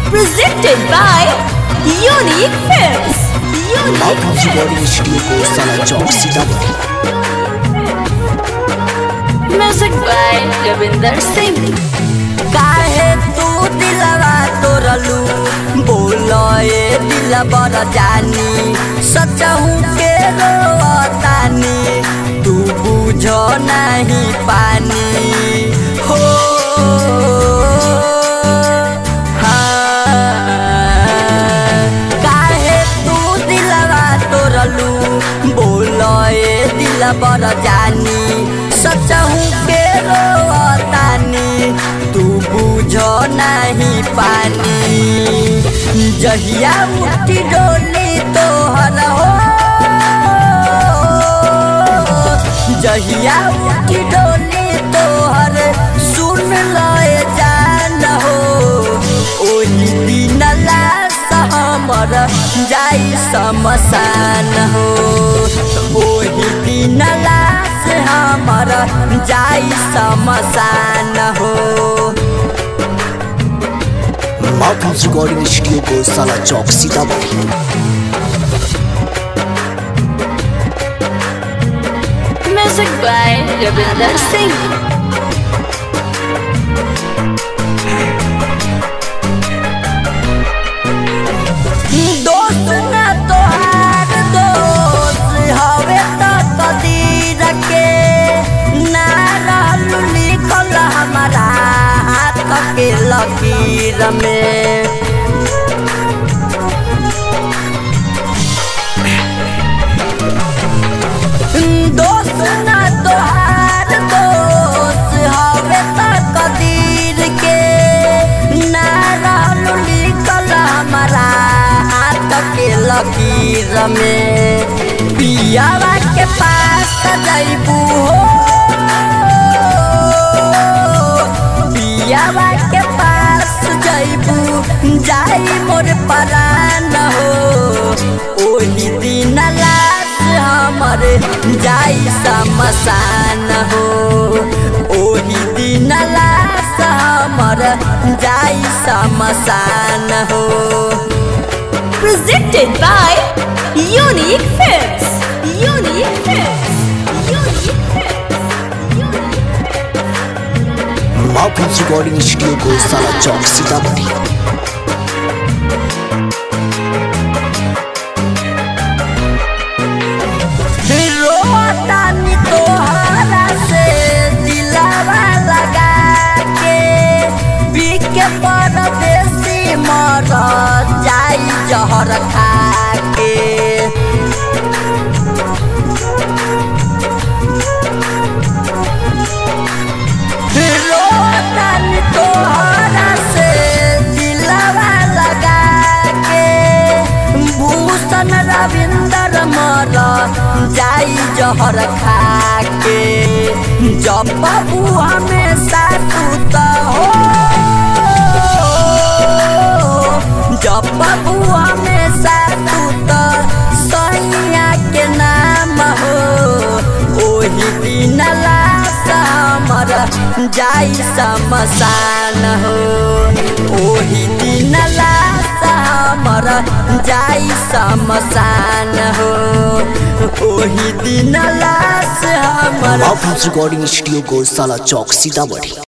Presented by Unique Films. Music by Ravinder Singh. काहे तू दिलवा तोरलू बोलो ए दिल बड़ जानी सचहू के रोतानी तू बुझो नहीं पानी हो काहे तू दिलवा तोरलू बोलो ए दिल बड़ जानी सचहू के रोतानी तू बुझो नहीं पानी जहिया उठी डोली तोहर हो जहिया उठी डोली तोहर सुन लए जान हो ओही दिन लाश हमर जाई शमशान हो ओही दिन लाश हमर जाई शमशान हो माउंटेन्स रिकॉर्डिंग स्टूडियो को साला चौक Sitamarhi. Music by Ravinder Singh. दोस्त ना तोहार दोस्त हवे तो कदीर के ना रहलू लिखल हमारा हाथ के लकीर में दोस्त ना तोहार दोस्त हवे तो कदीर के ना रहलू लिखल हमारा हाथ के लकीर में पियावा के पास जइबू हो पियावा के पास जइबू जाई मोर परान हो ओही दिन लाश हमर जाई शमशान हो ओही दिन लाश हमर जाई शमशान हो Presented by Unique Films. Unique Films. Unique Films. Mountains recording studio को साला चौक सीतामढ़ी। रोतानी तोहरा से दिलवा लगा के पीके परदेसी मर जाई जहर खा के रोतानी तोहरा से दिलवा लगा के भूषण रविंदर मर जाई जहर खा के जब बाबू हमेशा तू तो हो जब बाबू हमेशा तू तो सैया के नाम हो ओही दिन लाश हमर जाई शमशान हो ओही दिन लाश हमर जाई शमशान हो ओही दिन लाश हमर माउंटेन्स रिकॉर्डिंग स्टूडियो को साला चौक सीतामढ़ी।